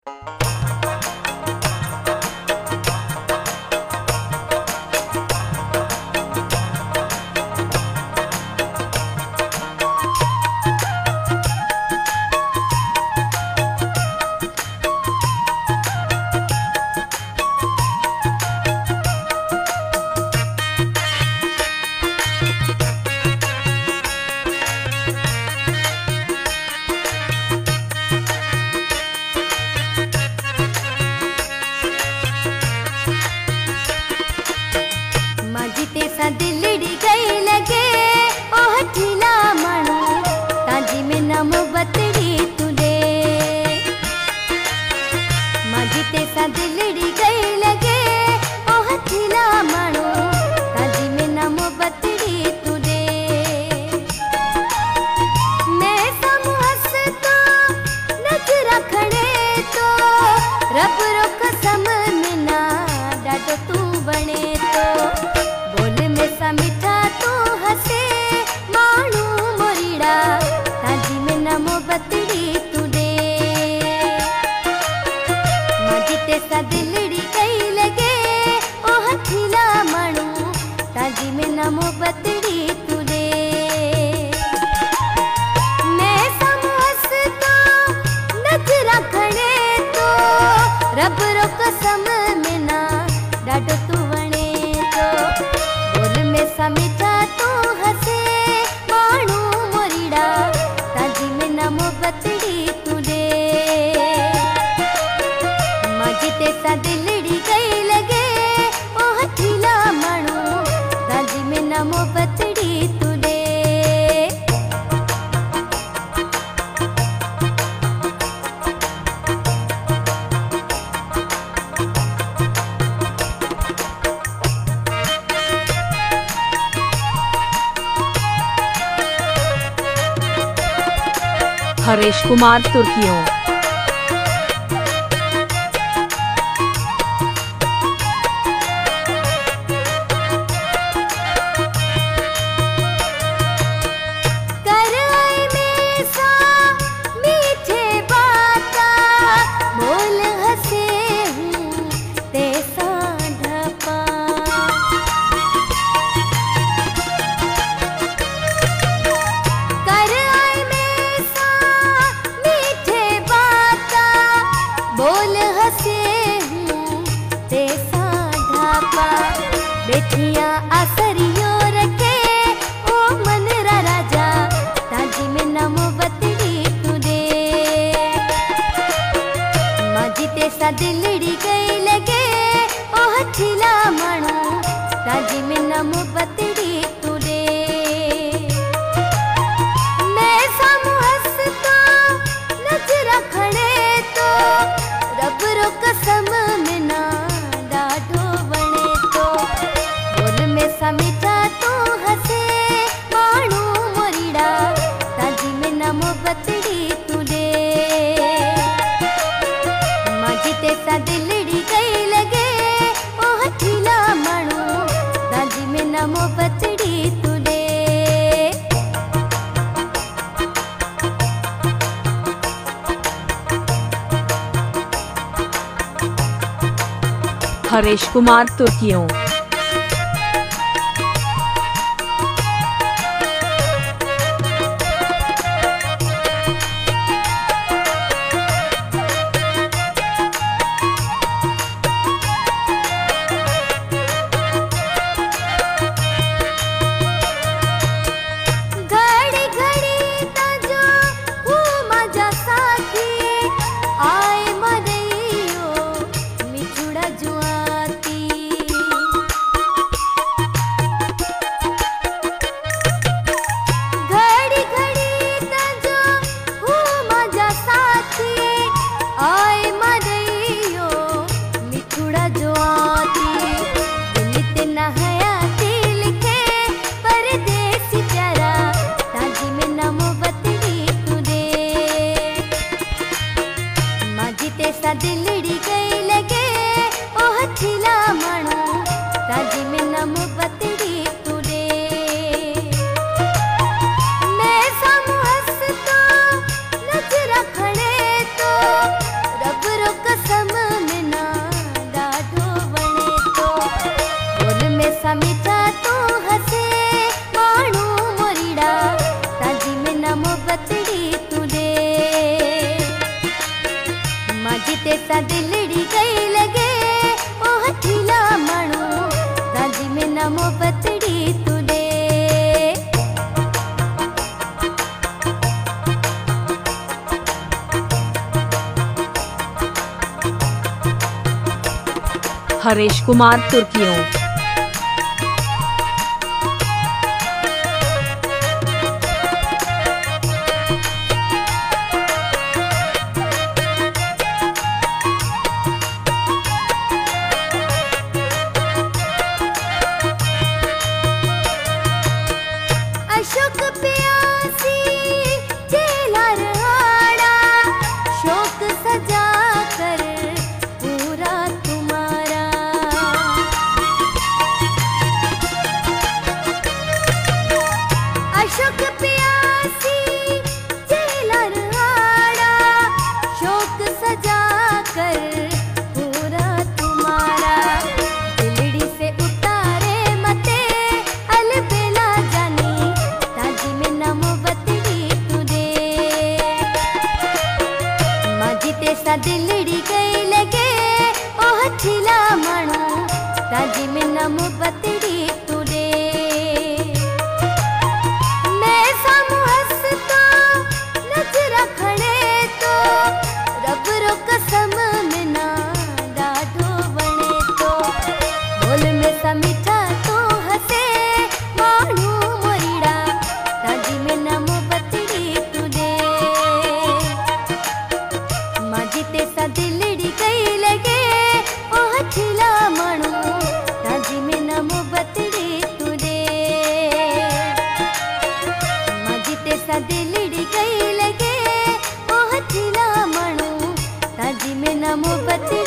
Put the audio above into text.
हरेश कुमार तुर्कियों। बेटियां आसरियो रखे ओ मनरा राजा ताजी में नमो बतड़ी तुरे माजी ते सा दिलड़ी गई लगे ओ हथिला मणु ताजी में नमो बतड़ी तुरे मैं सामू हंसता नजरा खड़े तो रब रो कसम में ना डाढो बने तो मीठा तो हसे माणू मोरीड़ा ताजी में नमो बतड़ी तुले माजी ते सा दिलड़ी गई लगे ओ हथिला माणू ताजी में नमो बतड़ी तुले। हरेश कुमार तुर्कियों। दिलड़ी गई लगे ओ हथिला मणु ताजी में नमो बतड़ी तुरे मैं सामू हंसता नजरा खड़े तो रब रो ते सा दिलड़ी गई लगे ओ हथीला मानू राजी में न मोहब्बतड़ी तुले। हरीश कुमार तुर्कियों। अशोक प्यासी जेलर हाड़ा शोक सजा कर पूरा तुम्हारा। अशोक प्यासी जेलर हाड़ा शोक सजा कर पूरा तुम्हारा। दिलड़ी से उतारे मते अलबेला जानी राजी में न मोहब्बतड़ी तुरे। माजी ते सा दिलड़ी गई लगे ओ हथीला मानू राजी में न मोहब्बतड़ी तुरे। मैं सामू हंस तो नजर खड़े तो रब रो कसम में ना डाढो बने तो। बोल में सा मीठा तो हसे मानू मोरीड़ा राजी में न मोहब्बतड़ी तुरे। माजी ते सा दिलड़ी गई लगे ओ हथीला मानू राजी में न मोहब्बतड़ी तुरे। माजी ते सा दिलड़ी गई लगे ओ हथीला मानू राजी में न मोहब्बतड़ी